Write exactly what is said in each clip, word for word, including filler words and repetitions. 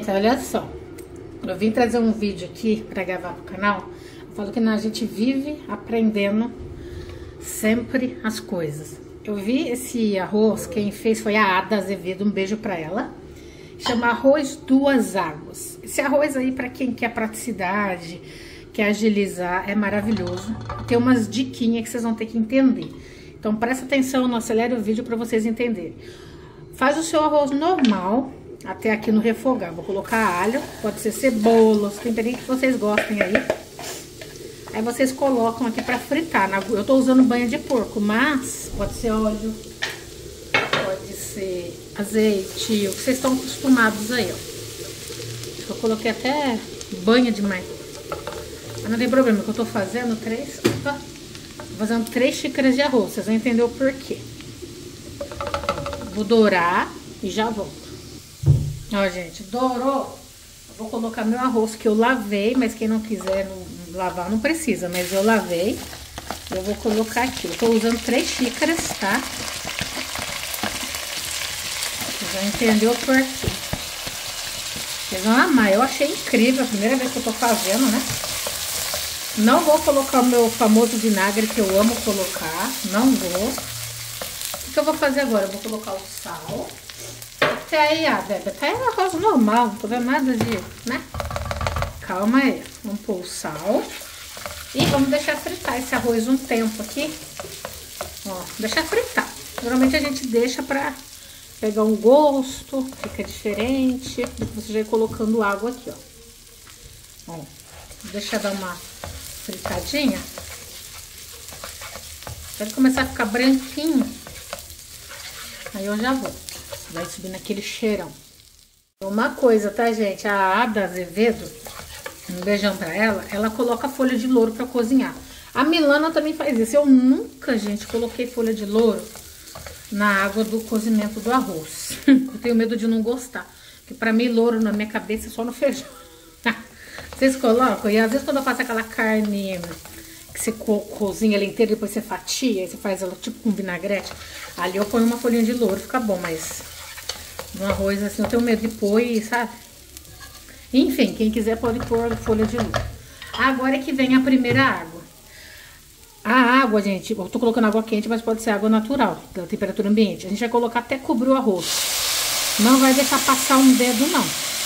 Gente, olha só. Eu vim trazer um vídeo aqui pra gravar pro canal. Eu falo que a gente vive aprendendo sempre as coisas. Eu vi esse arroz, quem fez foi a Ada Azevedo, um beijo pra ela. Chama arroz duas águas. Esse arroz aí, pra quem quer praticidade, quer agilizar, é maravilhoso. Tem umas diquinhas que vocês vão ter que entender. Então presta atenção, não acelere o vídeo pra vocês entenderem. Faz o seu arroz normal, até aqui no refogar. Vou colocar alho, pode ser cebola, os temperinhos que vocês gostem aí. Aí vocês colocam aqui pra fritar. Eu tô usando banha de porco, mas pode ser óleo, pode ser azeite, o que vocês estão acostumados aí, ó. Eu coloquei até banha demais. Mas não tem problema, que eu tô fazendo três... Opa, tô fazendo três xícaras de arroz, vocês vão entender o porquê. Vou dourar e já volto. Ó, gente, dourou. Eu vou colocar meu arroz que eu lavei, mas quem não quiser não lavar não precisa, mas eu lavei. Eu vou colocar aqui. Eu tô usando três xícaras, tá? Vocês vão entender o porquê. Vocês vão amar. Eu achei incrível, a primeira vez que eu tô fazendo, né? Não vou colocar o meu famoso vinagre, que eu amo colocar. Não vou. O que eu vou fazer agora? Eu vou colocar o sal. Até aí, ah, Bebe, tá aí um arroz normal, não tô vendo nada de, né? Calma aí. Vamos pôr o sal. E vamos deixar fritar esse arroz um tempo aqui. Ó, deixar fritar. Geralmente a gente deixa pra pegar um gosto, fica diferente. Você já ir colocando água aqui, ó. Ó, deixa dar uma fritadinha. Até ele começar a ficar branquinho. Aí eu já vou. Vai subir naquele cheirão. Uma coisa, tá, gente? A Ada Azevedo, um beijão pra ela, ela coloca folha de louro pra cozinhar. A Milana também faz isso. Eu nunca, gente, coloquei folha de louro na água do cozimento do arroz. Eu tenho medo de não gostar. Porque pra mim, louro na minha cabeça é só no feijão. Vocês colocam? E às vezes quando eu faço aquela carne que você co cozinha ela inteira, depois você fatia, e você faz ela tipo com vinagrete, ali eu ponho uma folhinha de louro, fica bom, mas no arroz assim eu tenho medo de pôr, sabe? Enfim, quem quiser pode pôr folha de louro. Agora é que vem a primeira água. A água, gente, eu tô colocando água quente, mas pode ser água natural, da temperatura ambiente. A gente vai colocar até cobrir o arroz. Não vai deixar passar um dedo, não.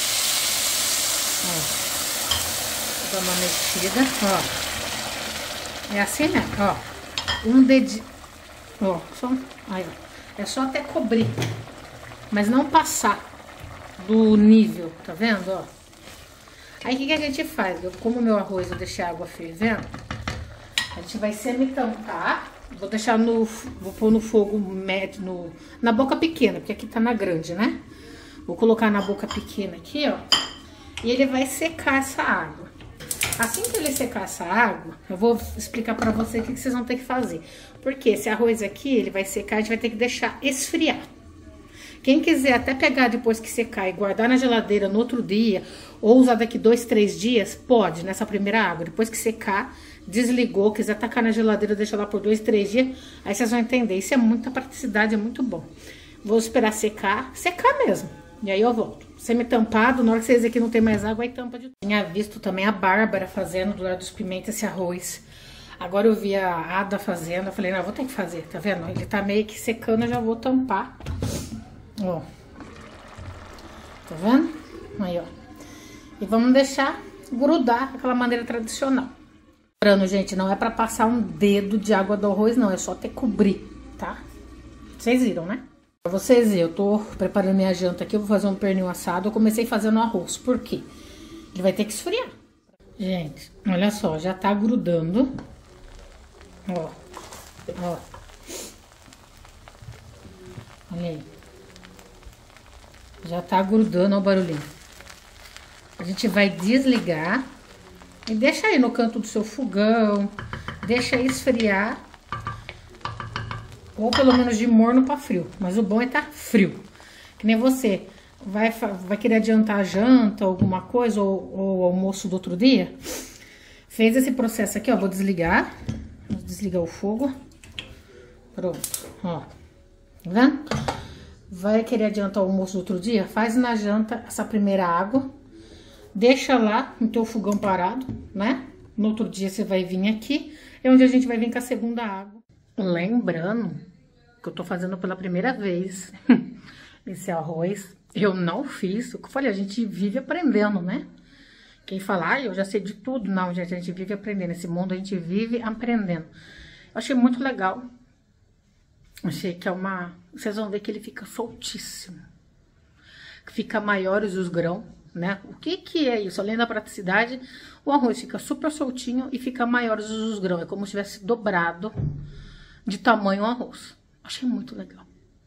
Ó. Vou dar uma mexida, ó. É assim, né? Ó, um dedinho, ó, só, aí, ó. É só até cobrir, mas não passar do nível, tá vendo, ó? Aí, o que que a gente faz? Eu, como o meu arroz eu deixei a água fervendo, a gente vai semi-tampar, vou deixar no, vou pôr no fogo médio, no, na boca pequena, porque aqui tá na grande, né? Vou colocar na boca pequena aqui, ó, e ele vai secar essa água. Assim que ele secar essa água, eu vou explicar pra você o que vocês vão ter que fazer. Porque esse arroz aqui, ele vai secar, a gente vai ter que deixar esfriar. Quem quiser até pegar depois que secar e guardar na geladeira no outro dia, ou usar daqui dois, três dias, pode, nessa primeira água. Depois que secar, desligou, quiser tacar na geladeira, deixa lá por dois, três dias, aí vocês vão entender. Isso é muita praticidade, é muito bom. Vou esperar secar, secar mesmo. E aí eu volto. Semi-tampado, na hora que vocês verem que não tem mais água, aí tampa de tudo. Tinha visto também a Bárbara fazendo do lado dos pimentos esse arroz. Agora eu vi a Ada fazendo, eu falei, não, eu vou ter que fazer, tá vendo? Ele tá meio que secando, eu já vou tampar. Ó. Tá vendo? Aí, ó. E vamos deixar grudar aquela maneira tradicional. Lembrando, gente, não é pra passar um dedo de água do arroz, não. É só até cobrir, tá? Vocês viram, né? Pra vocês verem, eu tô preparando minha janta aqui, eu vou fazer um pernil assado. Eu comecei fazendo arroz, por quê? Ele vai ter que esfriar. Gente, olha só, já tá grudando. Ó, ó. Olha aí. Já tá grudando, ó o barulhinho. A gente vai desligar e deixa aí no canto do seu fogão. Deixa aí esfriar. Ou pelo menos de morno pra frio. Mas o bom é tá frio. Que nem você vai, vai querer adiantar a janta, alguma coisa, ou, ou o almoço do outro dia. Fez esse processo aqui, ó. Vou desligar. Vou desligar o fogo. Pronto, ó. Tá vendo? vai querer adiantar o almoço do outro dia? Faz na janta essa primeira água, deixa lá no teu fogão parado, né? No outro dia você vai vir aqui, é onde a gente vai vir com a segunda água. Lembrando que eu tô fazendo pela primeira vez esse arroz, eu não fiz, o que eu falei, a gente vive aprendendo, né? Quem fala, ah, eu já sei de tudo, não, gente, a gente vive aprendendo, esse mundo a gente vive aprendendo. Eu achei muito legal, achei que é uma, vocês vão ver que ele fica soltíssimo, fica maiores os grãos, né? O que que é isso? Além da praticidade, o arroz fica super soltinho e fica maiores os grãos, é como se tivesse dobrado de tamanho o arroz. Achei muito legal.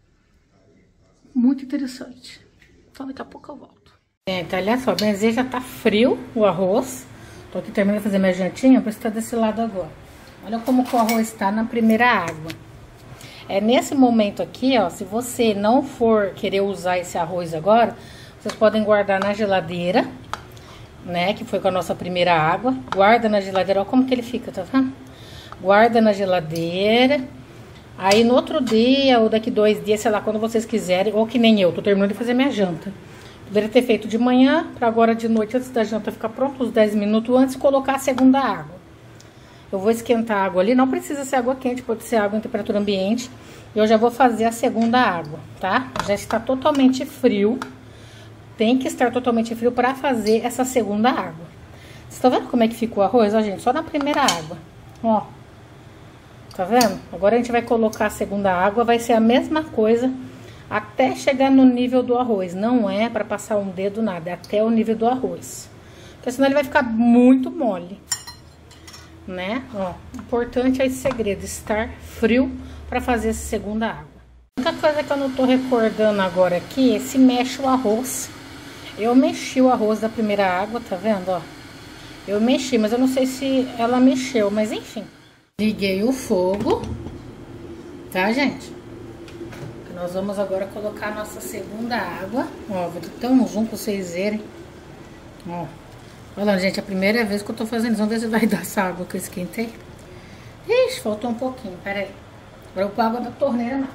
Muito interessante. Então daqui a pouco eu volto. Gente, olha só, bem dizer, já tá frio o arroz. Tô aqui terminando de fazer minha jantinha, pra estar desse lado agora. Olha como que o arroz tá na primeira água. É nesse momento aqui, ó, se você não for querer usar esse arroz agora, vocês podem guardar na geladeira, né, que foi com a nossa primeira água. Guarda na geladeira, ó como que ele fica, tá vendo? Guarda na geladeira. Aí no outro dia, ou daqui dois dias, sei lá, quando vocês quiserem, ou que nem eu, tô terminando de fazer minha janta. Poderia ter feito de manhã, pra agora de noite, antes da janta ficar pronta, uns dez minutos antes, colocar a segunda água. Eu vou esquentar a água ali, não precisa ser água quente, pode ser água em temperatura ambiente. Eu já vou fazer a segunda água, tá? Já está totalmente frio. Tem que estar totalmente frio pra fazer essa segunda água. Vocês estão vendo como é que ficou o arroz, ó, gente? Só na primeira água, ó. Tá vendo? Agora a gente vai colocar a segunda água, vai ser a mesma coisa até chegar no nível do arroz. Não é pra passar um dedo, nada, é até o nível do arroz. Porque senão ele vai ficar muito mole, né? Ó, importante é esse segredo, estar frio pra fazer essa segunda água. A única coisa que eu não tô recordando agora aqui é se mexe o arroz. Eu mexi o arroz da primeira água, tá vendo, ó? Eu mexi, mas eu não sei se ela mexeu, mas enfim. Liguei o fogo, tá, gente? Nós vamos agora colocar a nossa segunda água. Ó, vou dar um zoom pra vocês verem. Ó, olha, gente, a primeira vez que eu tô fazendo isso. Vamos ver se vai dar essa água que eu esquentei. Ixi, faltou um pouquinho, pera aí. Agora eu pôr água da torneira, não.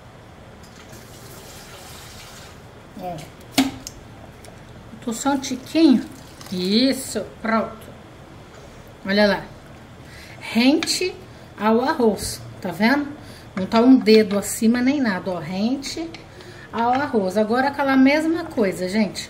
Ó. Tô só um tiquinho. Isso, pronto. Olha lá. Rente ao arroz, tá vendo? Não tá um dedo acima nem nada, ó. Rente ao arroz. Agora aquela mesma coisa, gente.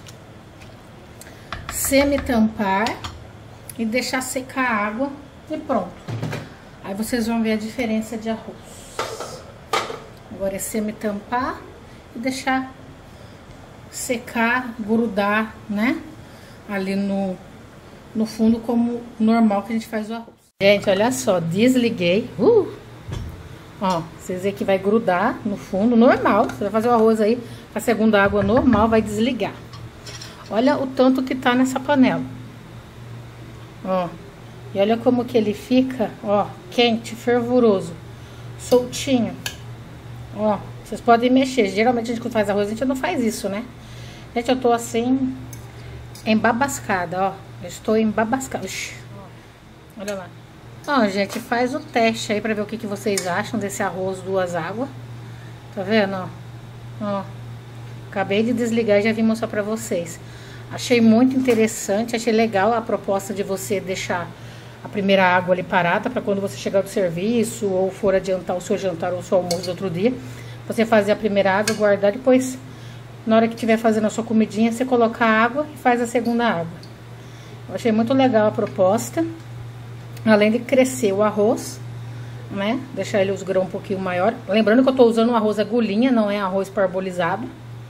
Semi-tampar e deixar secar a água e pronto. Aí vocês vão ver a diferença de arroz. Agora é semi-tampar e deixar secar, grudar, né? Ali no, no fundo, como normal que a gente faz o arroz. Gente, olha só, desliguei. Uh! Ó, vocês veem que vai grudar no fundo, normal. Você vai fazer o arroz aí, a segunda água normal, vai desligar. Olha o tanto que tá nessa panela. Ó, e olha como que ele fica, ó, quente, fervoroso, soltinho. Ó, vocês podem mexer. Geralmente a gente quando faz arroz, a gente não faz isso, né? Gente, eu tô assim, embabascada, ó. Eu estou embabascada. Ixi. Olha lá. Ó, gente, faz o teste aí pra ver o que, que vocês acham desse arroz duas águas. Tá vendo, ó? Ó. Acabei de desligar e já vim mostrar pra vocês. Achei muito interessante, achei legal a proposta de você deixar a primeira água ali parada pra quando você chegar do serviço ou for adiantar o seu jantar ou o seu almoço do outro dia. Você fazer a primeira água, guardar, depois, na hora que estiver fazendo a sua comidinha, você coloca a água e faz a segunda água. Eu achei muito legal a proposta. Além de crescer o arroz, né? Deixar ele os grãos um pouquinho maior. Lembrando que eu tô usando um arroz agulhinha, não é arroz parbolizado.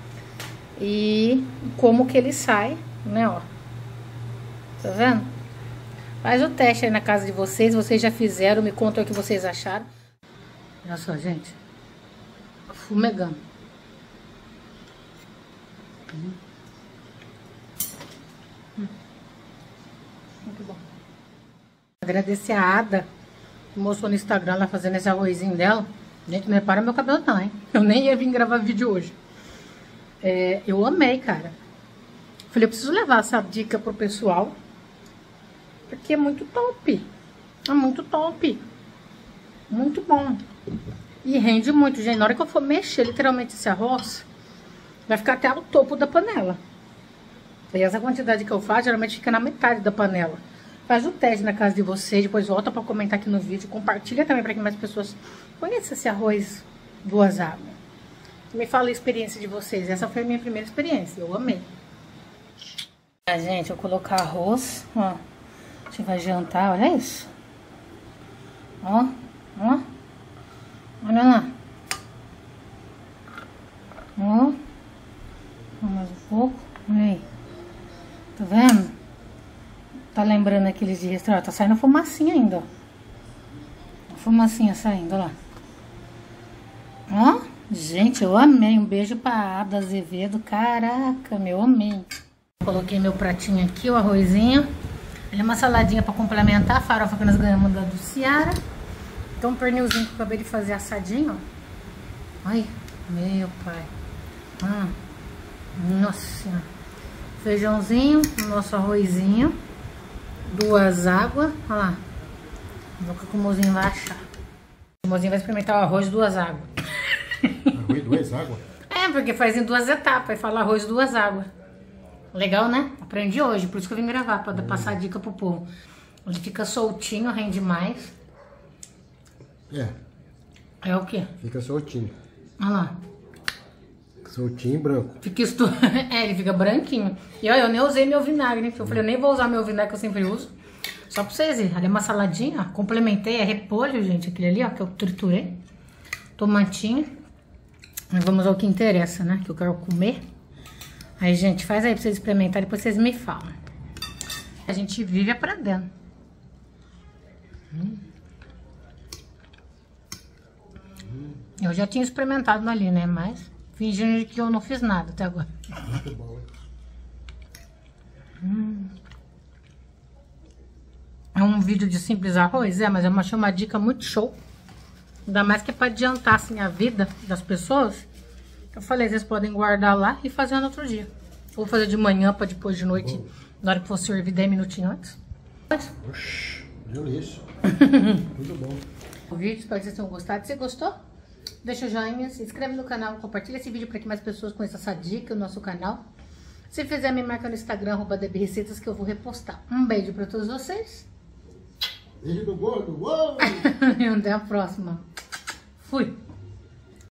E como que ele sai, né, ó. Tá vendo? Faz o teste aí na casa de vocês. Vocês já fizeram, me contam o que vocês acharam. Olha só, gente. Fumegando. Hum. Hum. Muito bom. Agradecer a Ada, que mostrou no Instagram lá fazendo esse arrozinho dela. Gente, não repara meu cabelo não, hein? Eu nem ia vir gravar vídeo hoje. É, eu amei, cara. Falei, eu preciso levar essa dica pro pessoal. Porque é muito top. É muito top. Muito bom. E rende muito, gente. Na hora que eu for mexer literalmente esse arroz, vai ficar até o topo da panela. E essa quantidade que eu faço, geralmente fica na metade da panela. Faz o teste na casa de vocês, depois volta pra comentar aqui no vídeo. Compartilha também pra que mais pessoas conheçam esse arroz duas águas. Me fala a experiência de vocês. Essa foi a minha primeira experiência, eu amei. Ah, gente, eu vou colocar arroz, ó. A gente vai jantar, olha isso. Ó, ó. Olha lá. Ó. Mais um pouco. Olha aí. Tá vendo? Tá lembrando aqueles de restaurante? Tá saindo fumacinha ainda, ó. Fumacinha saindo, ó lá. Ó. Gente, eu amei. Um beijo pra Ada Azevedo. Caraca, meu, amei. Coloquei meu pratinho aqui, o arrozinho. Ele é uma saladinha pra complementar a farofa que nós ganhamos da do Ciara. Então um pernilzinho que eu acabei de fazer assadinho, ó. Ai, meu pai. Hum. Nossa Senhora. Feijãozinho, nosso arrozinho. Duas águas. Olha lá. Vou que o mozinho vai achar. O mozinho vai experimentar o arroz duas águas. Arroz duas águas? É, porque faz em duas etapas. E fala arroz duas águas. Legal, né? Aprendi hoje, por isso que eu vim gravar, pra hum. passar dica pro povo. Ele fica soltinho, rende mais. É. É o quê? Fica soltinho. Olha lá. Soltinho e branco. Fica estu... É, ele fica branquinho. E olha, eu nem usei meu vinagre, né? Eu falei, eu nem vou usar meu vinagre que eu sempre uso. Só pra vocês verem. Ali é uma saladinha, ó. Complementei, é repolho, gente. Aquele ali, ó, que eu triturei. Tomatinho. E vamos ao que interessa, né? Que eu quero comer. Aí, gente, faz aí pra vocês experimentarem, depois vocês me falam. A gente vive aprendendo. Hum. Eu já tinha experimentado ali, né? Mas fingindo que eu não fiz nada até agora. Muito bom, hein? Hum. É um vídeo de simples arroz, é, mas eu achei uma dica muito show. Ainda mais que é pra adiantar, assim, a vida das pessoas. Eu falei, vocês podem guardar lá e fazer no outro dia. Vou fazer de manhã pra depois de noite, bom. Na hora que for servir dez minutinhos antes. Oxi, deu isso. Muito bom. O vídeo, espero que vocês tenham gostado. Se gostou, deixa o joinha, se inscreve no canal, compartilha esse vídeo para que mais pessoas conheçam essa dica no nosso canal. Se fizer, me marca no Instagram, arroba Debbie Receitas, que eu vou repostar. Um beijo para todos vocês. Beijo do gordo. Uou! E até a próxima. Fui!